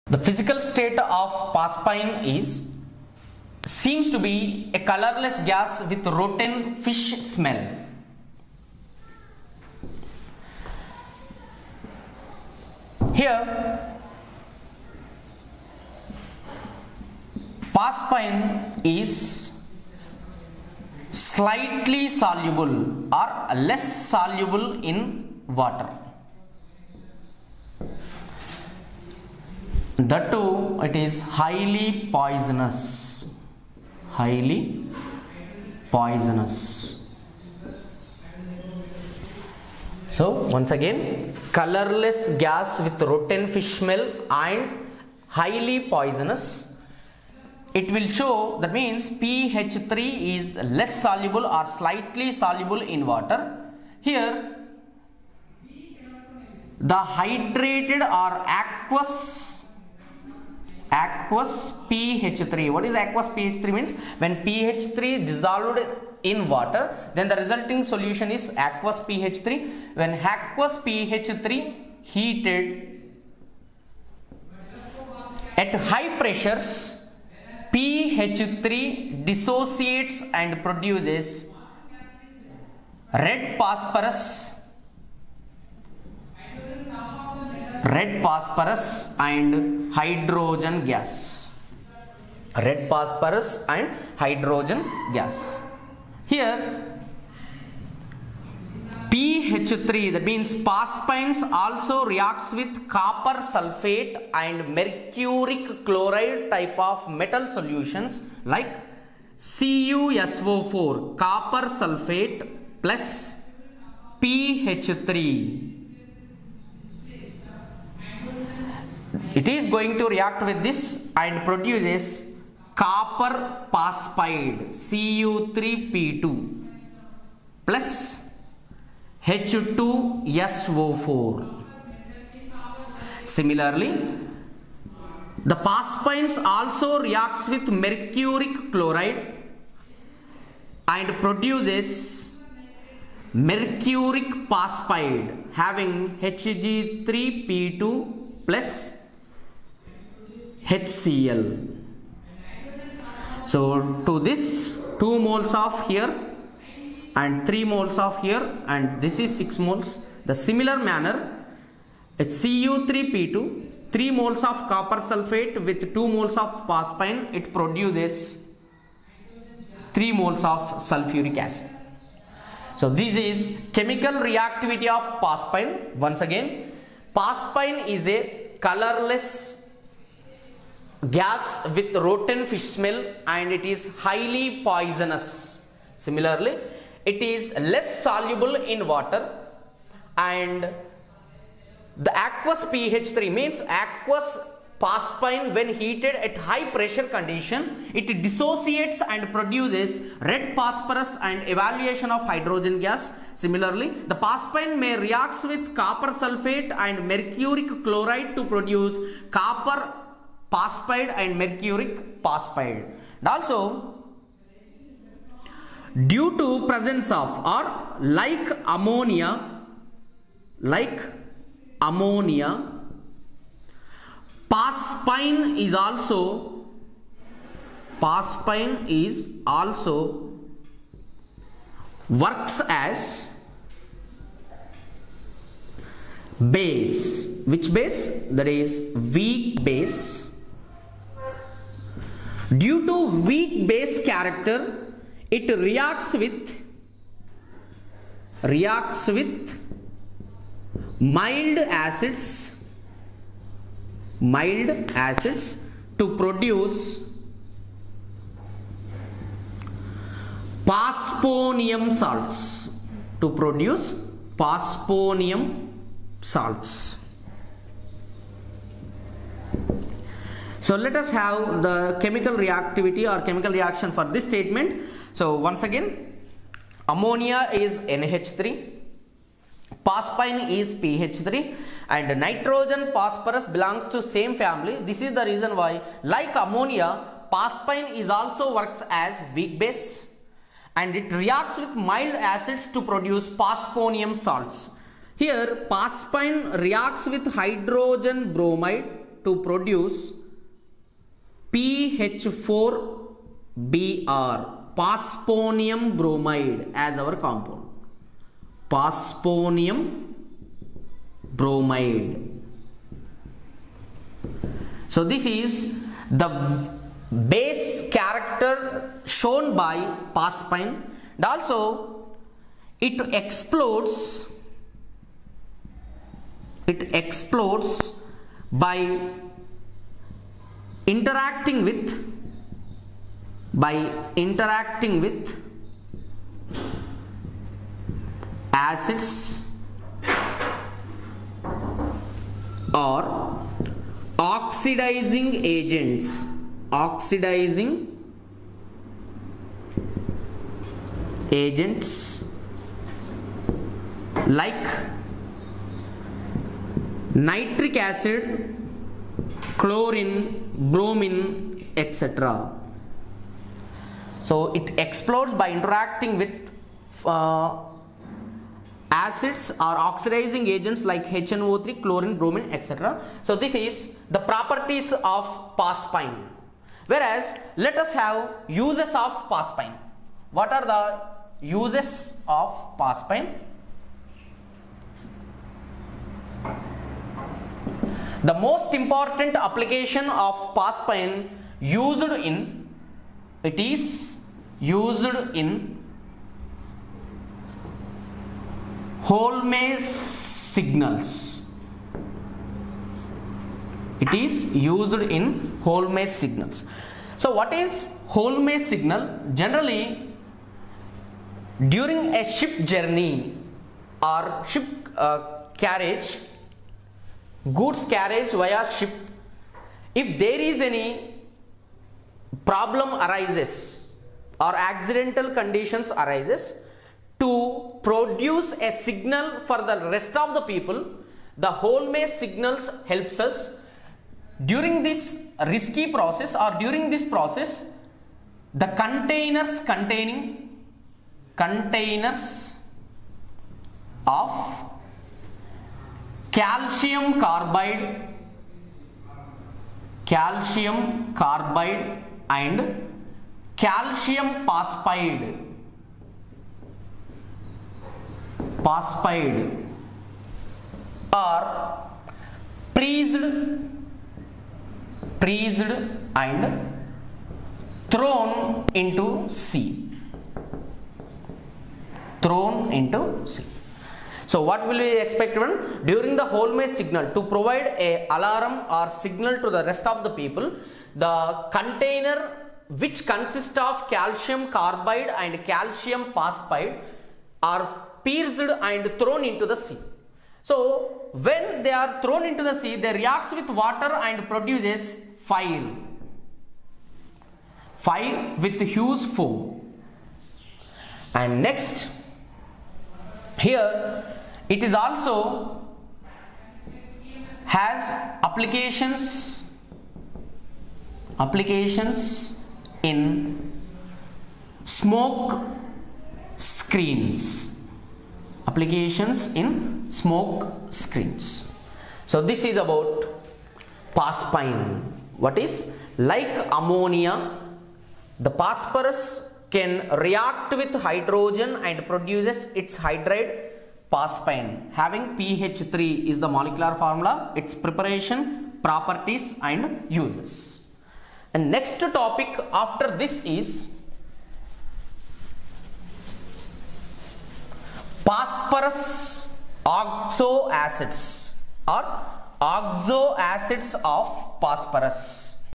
The physical state of phosphine seems to be a colorless gas with rotten fish smell. Here, phosphine is slightly soluble or less soluble in water. That too, it is highly poisonous. Highly poisonous. So once again, colorless gas with rotten fish smell and highly poisonous. It will show, that means pH3 is less soluble or slightly soluble in water. Here the hydrated or aqueous pH3. What is aqueous pH3 means? When pH3 dissolved in water, then the resulting solution is aqueous pH3. When aqueous pH3 heated at high pressures, pH3 dissociates and produces red phosphorus and hydrogen gas. Red phosphorus and hydrogen gas. Here pH3, that means phosphines, also reacts with copper sulfate and mercuric chloride type of metal solutions like CuSO4, copper sulfate plus pH3. It is going to react with this and produces copper phosphide Cu3P2 plus H2SO4. Similarly, the phosphines also reacts with mercuric chloride and produces mercuric phosphide having Hg3P2 plus HCl. So to this 2 moles of here and 3 moles of here, and this is 6 moles. The similar manner, it's Cu3P2, 3 moles of copper sulfate with 2 moles of phosphine, it produces 3 moles of sulfuric acid. So this is chemical reactivity of phosphine. Once again, phosphine is a colorless gas with rotten fish smell and it is highly poisonous. Similarly, it is less soluble in water, and the aqueous pH3 means aqueous phosphine, when heated at high pressure condition, it dissociates and produces red phosphorus and evaluation of hydrogen gas. Similarly, the phosphine may react with copper sulfate and mercuric chloride to produce copper phosphide and mercuric phosphide. And also, due to presence of or like ammonia, phosphine is also works as base. Which base? That is weak base. Due to weak base character, it reacts with mild acids to produce phosphonium salts. So let us have the chemical reactivity or chemical reaction for this statement. So once again, ammonia is NH3, phosphine is pH3, and nitrogen phosphorus belongs to same family. This is the reason why, like ammonia, phosphine is also works as weak base and it reacts with mild acids to produce phosphonium salts. Here phosphine reacts with hydrogen bromide to produce PH4Br, phosphonium bromide, as our compound. Phosphonium bromide. So this is the base character shown by phosphine, and also it explodes by interacting with acids or oxidizing agents, like nitric acid, chlorine, bromine, etc. So it explodes by interacting with acids or oxidizing agents like HNO3, chlorine, bromine, etc. So this is the properties of phosphine. Whereas let us have uses of phosphine. What are the uses of phosphine? The most important application of phosphine it is used in Holmes signals. It is used in Holmes signals. So what is Holmes signal? Generally, during a ship journey or ship carriage, goods carriage via ship, if there is any problem arises or accidental conditions arises, to produce a signal for the rest of the people, the Holmes signals helps us. During this risky process or during this process, the containers of calcium carbide and calcium phosphide are freezed and thrown into sea. So what will we expect during the Holmes signal? To provide a alarm or signal to the rest of the people, the container which consists of calcium carbide and calcium phosphide are pierced and thrown into the sea. So when they are thrown into the sea, they react with water and produces fire with huge foam. And next, here it is also has applications in smoke screens. So this is about phosphine. What is? Like ammonia, the phosphorus can react with hydrogen and produces its hydride phosphine, having pH3 is the molecular formula, its preparation, properties and uses. And next topic after this is phosphorus oxo acids or oxo acids of phosphorus.